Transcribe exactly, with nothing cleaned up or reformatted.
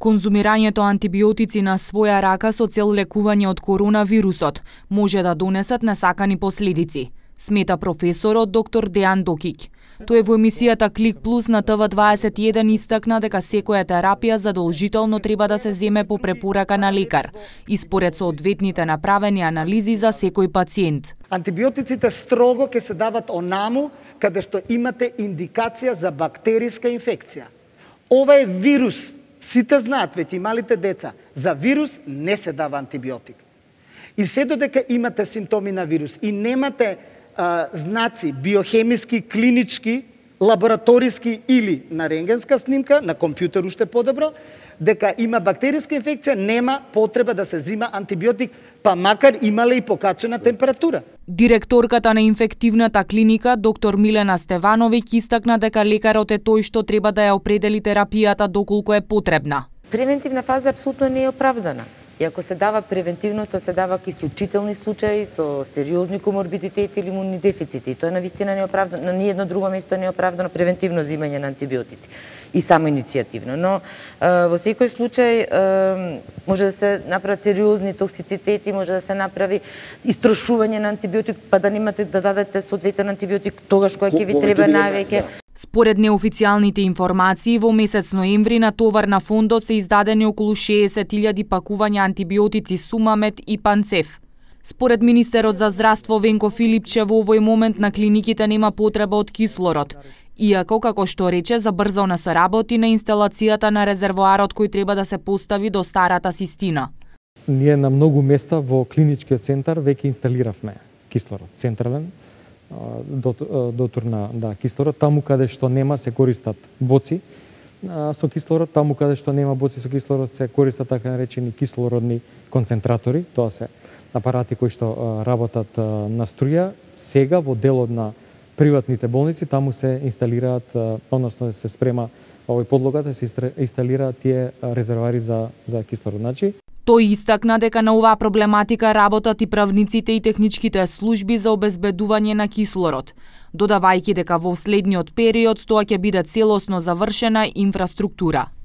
Конзумирањето антибиотици на своја рака со цел лекување од коронавирусот може да донесат несакани последици, смета професорот доктор Дејан Докиќ. Тој во емисијата Клик Плюс на Т В дваесет и еден истакна дека секоја терапија задолжително треба да се земе по препорака на лекар и според соодветните направени анализи за секој пациент. Антибиотиците строго ќе се дават онаму каде што имате индикација за бактериска инфекција. Ова е вирус. Сите знаат, веќе и малите деца, за вирус не се дава антибиотик. И се додека имате симптоми на вирус и немате а, знаци биохемиски, клинички, лабораториски или на рентгенска снимка, на компјутер уште подобро, дека има бактериска инфекција, нема потреба да се зима антибиотик, па макар имале и покачена температура. Директорката на инфективната клиника, доктор Милена Стевановиќ, истакна дека лекарот е тој што треба да ја определи терапијата доколку е потребна. Превентивна фаза апсолутно не е оправдана. И ако се дава превентивно, тоа се дава исклучителни случаи со сериозни коморбидитети или имунни дефицити. И тоа навистина не е оправдано, на ниедно друго место не е оправдано превентивно зимање на антибиотици и само иницијативно. Но е, во секој случај е, може да се направат сериозни токсицитети, може да се направи истрошување на антибиотик, па да немате да дадете соодветен антибиотик тогаш кога ќе ви треба највеќе. Според неофицијалните информации, во месец ноември на товар на фондот се издадени околу шеесет илјади пакувања антибиотици Сумамет и Панцев. Според министерот за здравство Венко Филипче, во овој момент на клиниките нема потреба од кислород, иако, како што рече, забрзано се работи на инсталацијата на резервоарот кој треба да се постави до старата систина. Ние на многу места во клиничкиот центар веќе инсталиравме кислород, централен, дотур на да, кислород, таму каде што нема се користат боци со кислород, таму каде што нема боци со кислород се користат така наречени кислородни концентратори, тоа се апарати кои што работат на струја. Сега во делот на приватните болници таму се инсталираат, односно се спрема овој подлогата, се инсталираат тие резервоари за за кислород. Значи, тој истакна дека на оваа проблематика работат и правниците и техничките служби за обезбедување на кислород, додавајќи дека во следниот период тоа ќе биде целосно завршена инфраструктура.